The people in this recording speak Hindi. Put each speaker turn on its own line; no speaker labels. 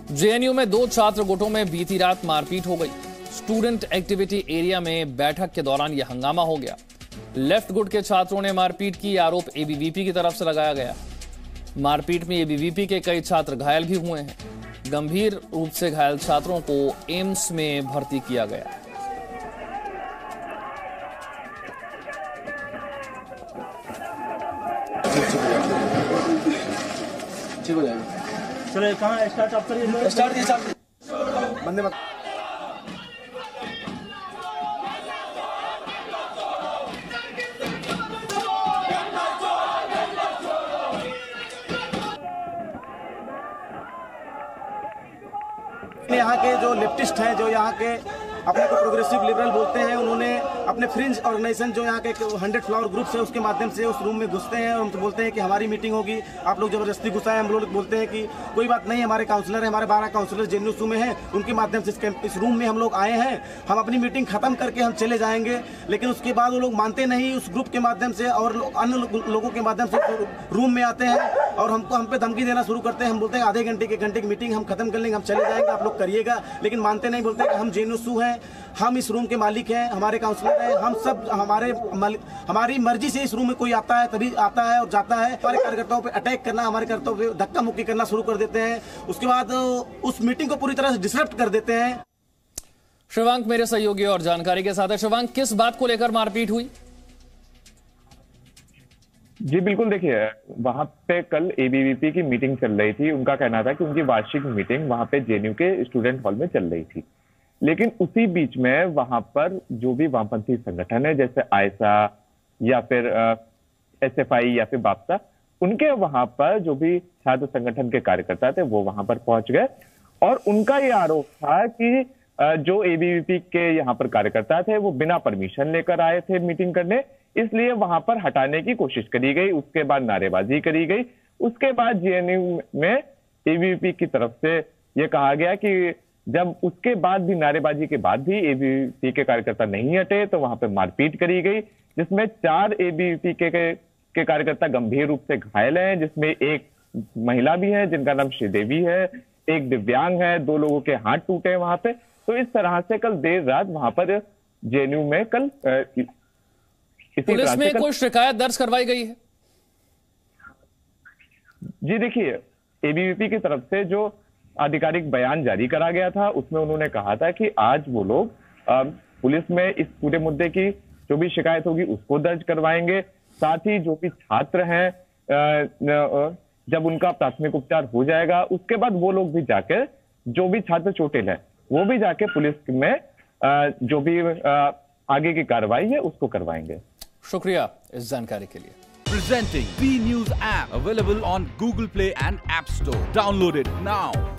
जेएनयू में दो छात्र गुटों में बीती रात मारपीट हो गई। स्टूडेंट एक्टिविटी एरिया में बैठक के दौरान यह हंगामा हो गया। लेफ्ट गुट के छात्रों ने मारपीट की आरोप एबीवीपी की तरफ से लगाया गया। मारपीट में एबीवीपी के कई छात्र घायल भी हुए हैं। गंभीर रूप से घायल छात्रों को एम्स में भर्ती किया गया।
ठीक हो जाएगा।
चलो कहाँ स्टार्ट आप करिए।
स्टार्ट कीजिए बंदे मत। यहाँ के जो लेफ्टिस्ट हैं, जो यहाँ के अपने को प्रोग्रेसिव लिबरल बोलते हैं, उन्होंने अपने फ्रिंज ऑर्गेनाइजेशन जो यहाँ के 100 फ्लावर ग्रुप है उसके माध्यम से उस रूम में घुसते हैं और हमसे बोलते हैं कि हमारी मीटिंग होगी, आप लोग जबरदस्ती घुसाए। हम लोग बोलते हैं कि कोई बात नहीं, हमारे काउंसलर हैं, हमारे 12 काउंसलर जेएनयू में हैं, उनके माध्यम से इस रूम में हम लोग आए हैं, हम अपनी मीटिंग खत्म करके हम चले जाएंगे। लेकिन उसके बाद वो लोग मानते नहीं, उस ग्रुप के माध्यम से और अन्य लोगों के माध्यम से रूम में आते हैं और हम पे धमकी देना शुरू करते हैं। हम बोलते हैं आधे घंटे की मीटिंग हम खत्म कर लेंगे, हम चले जाएंगे, आप लोग करिएगा। लेकिन मानते नहीं, बोलते हैं कि हम जेएनयू हैं, हम इस रूम के मालिक हैं, हमारे काउंसलर हैं, हम सब हमारी मर्जी से इस रूम में कोई आता है तभी आता है और जाता है। हमारे कार्यकर्ताओं पे अटैक करना, हमारे कार्यकर्ताओं पे धक्का मुक्की करना शुरू कर देते हैं। उसके बाद उस मीटिंग को पूरी तरह से डिसरप्ट कर देते हैं।
शिवांक मेरे सहयोगी और जानकारी के साथ है। शिवांक, किस बात को लेकर मारपीट हुई?
जी बिल्कुल, देखिए वहां पे कल एबीवीपी की मीटिंग चल रही थी। उनका कहना था कि उनकी वार्षिक मीटिंग वहां पे जेएनयू के स्टूडेंट हॉल में चल रही थी। लेकिन उसी बीच में वहां पर जो भी वामपंथी संगठन है, जैसे आयसा या फिर एसएफआई या फिर बापसा, उनके वहां पर जो भी छात्र संगठन के कार्यकर्ता थे वो वहां पर पहुंच गए और उनका ये आरोप था कि जो एबीवीपी के यहाँ पर कार्यकर्ता थे वो बिना परमिशन लेकर आए थे मीटिंग करने, इसलिए वहां पर हटाने की कोशिश करी गई। उसके बाद नारेबाजी करी गई। उसके बाद जेएनयू में एबीवीपी की तरफ से ये कहा गया कि जब उसके बाद भी नारेबाजी के बाद भी एबीवीपी के कार्यकर्ता नहीं हटे तो वहां पे मारपीट करी गई, जिसमें 4 एबीवीपी के कार्यकर्ता गंभीर रूप से घायल हैं, जिसमें एक महिला भी है जिनका नाम श्रीदेवी है, एक दिव्यांग है, 2 लोगों के हाथ टूटे हैं वहां पे। तो इस तरह से कल देर रात वहां पर जेएनयू में कल
पुलिस में कोई शिकायत दर्ज करवाई गई है?
जी देखिए, एबीवीपी की तरफ से जो आधिकारिक बयान जारी करा गया था उसमें उन्होंने कहा था कि आज वो लोग पुलिस में इस पूरे मुद्दे की जो भी शिकायत होगी उसको दर्ज करवाएंगे। साथ ही जो भी छात्र हैं, जब उनका प्राथमिक उपचार हो जाएगा उसके बाद वो लोग भी जाकर, जो भी छात्र चोटिल है वो भी जाके पुलिस में जो भी आगे की कार्रवाई है उसको करवाएंगे।
शुक्रिया इस जानकारी के लिए।
Presenting B News app available on Google Play and App Store. Download it now.